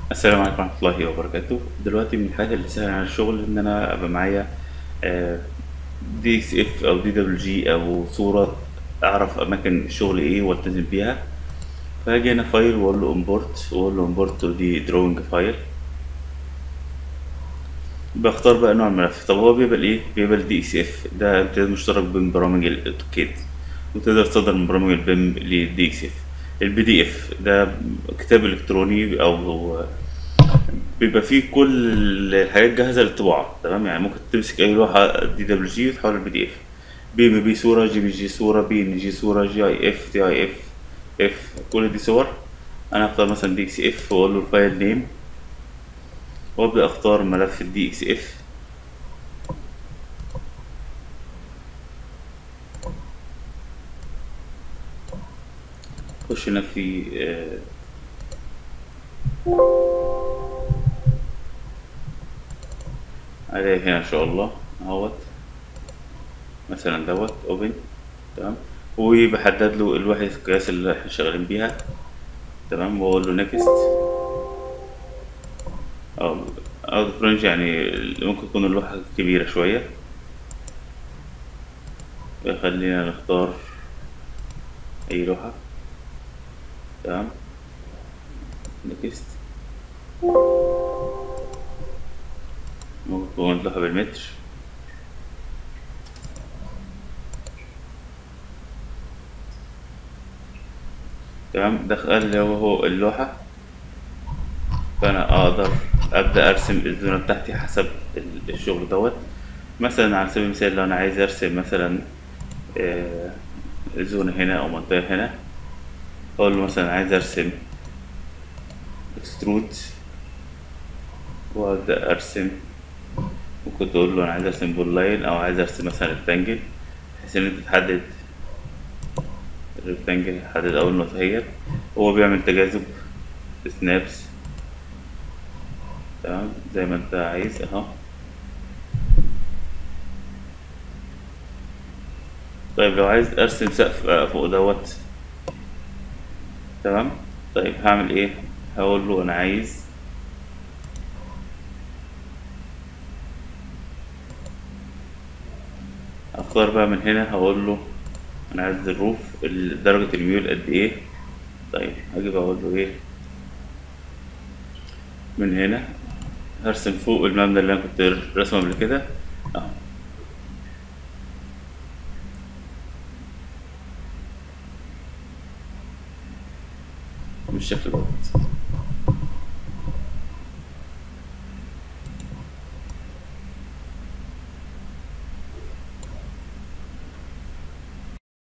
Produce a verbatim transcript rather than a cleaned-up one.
السلام عليكم ورحمة الله وبركاته. دلوقتي من الحاجات اللي سهلة على الشغل إن أنا أبقى معايا دي إكس إف أو دي دبليو جي أو صورة أعرف أماكن الشغل إيه والتزم بيها. فهاجي هنا فايل وأقول له إمبورت وأقول له إمبورت دي دروينج فايل. بختار بقى نوع الملف. طب هو بيقبل إيه؟ بيقبل دي إكس إف، ده امتداد مشترك بين برامج الأوتوكاد، وتقدر تصدر من برامج البيم للدي إكس إف. البي دي إف ده كتاب إلكتروني أو بيبقى فيه كل الحاجات جاهزه للطباعه، تمام؟ يعني ممكن تمسك اي لوحه دي دبليو جي وتحولها لبي دي اف. بي ام بي صوره، جي بي جي صوره، بي ان جي صوره، جي اي اف، تي اي اف اف، كل دي صور. انا اختار مثلا دي اكس اف واقول له الفايل نيم، وابدا اختار ملف الدي اكس اف. اخش هنا في آه، عليه هنا ان شاء الله اهوت، مثلا دوت اوبن، تمام. وبحدد له الوحدة القياس اللي احنا شغالين بيها، تمام، واقول له نيكست. او او فرنج يعني ممكن تكون اللوحة كبيرة شوية، خلينا نختار اي لوحة، تمام، نكست. ممكن تكون لوحة بالمتر، تمام. ده قال لي هو هو اللوحة، فانا اقدر ابدا ارسم الزونة بتاعتي حسب ال- الشغل دوت. مثلا على سبيل المثال لو انا عايز ارسم مثلا آه، زونة هنا او منطقة هنا، اقول له مثلا عايز ارسم اكسترود، وابدا ارسم. ممكن تقول له انا عايز ارسم بول لاين او عايز ارسم مثلا ريكتانجل، بحيث ان انت تحدد الريكتانجل، يحدد اول نقطة هي. هو بيعمل تجاذب سنابس، تمام، زي ما انت عايز اهو. طيب لو عايز ارسم سقف آه، فوق دوت، تمام. طيب هعمل ايه؟ هقول له انا عايز اختار بقى من هنا، هقول له انا عايز الروف ال- درجة الميول قد ايه. طيب هاجي بقى اقول له ايه من هنا، هرسم فوق المبنى اللي انا كنت رسمه قبل كده اهو بالشكل